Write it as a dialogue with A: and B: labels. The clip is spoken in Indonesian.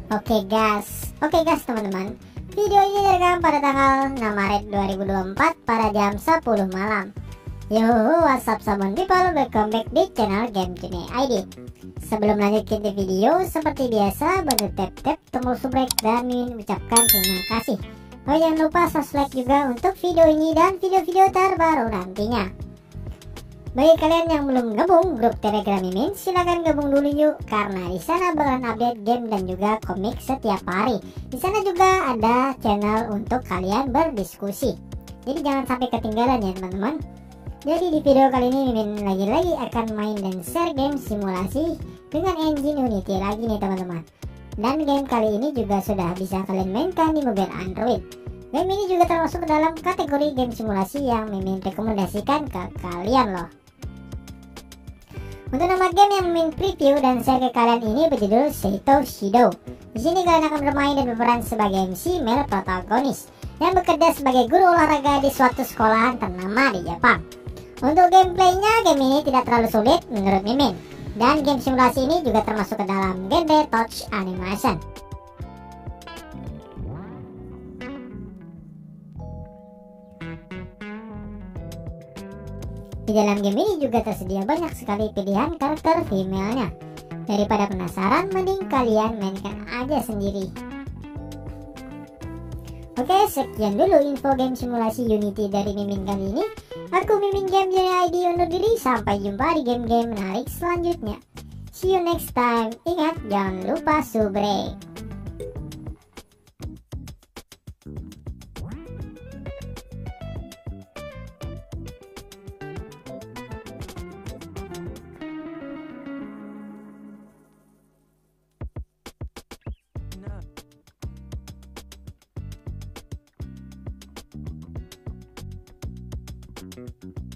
A: Oke guys teman-teman, video ini direkam pada tanggal 6 Maret 2024 pada jam 10 malam. Yo, what's up someone people, welcome back di channel Game Genie ID. Sebelum lanjut ke video, seperti biasa bantu tap tombol subscribe dan mengucapkan terima kasih. Oh, jangan lupa subscribe juga untuk video ini dan video-video terbaru nantinya. Bagi kalian yang belum gabung grup Telegram Mimin, silahkan gabung dulu yuk, karena di sana bakalan update game dan juga komik setiap hari. Di sana juga ada channel untuk kalian berdiskusi. Jadi jangan sampai ketinggalan ya teman-teman. Jadi di video kali ini Mimin lagi-lagi akan main dan share game simulasi dengan engine Unity lagi nih teman-teman. Dan game kali ini juga sudah bisa kalian mainkan di mobil Android. Game ini juga termasuk dalam kategori game simulasi yang Mimin rekomendasikan ke kalian loh. Untuk nama game yang Mimin preview dan share ke kalian ini berjudul Seito Shido. Di sini kalian akan bermain dan berperan sebagai MC male protagonis yang bekerja sebagai guru olahraga di suatu sekolahan ternama di Jepang. Untuk gameplaynya, game ini tidak terlalu sulit menurut Mimin, dan game simulasi ini juga termasuk ke dalam genre touch animation. Di dalam game ini juga tersedia banyak sekali pilihan karakter female-nya. Daripada penasaran, mending kalian mainkan aja sendiri. Oke, sekian dulu info game simulasi Unity dari Mimin kali ini. Aku Mimin Game Genie ID undur diri, sampai jumpa di game-game menarik selanjutnya. See you next time. Ingat, jangan lupa subrek.
B: Nah.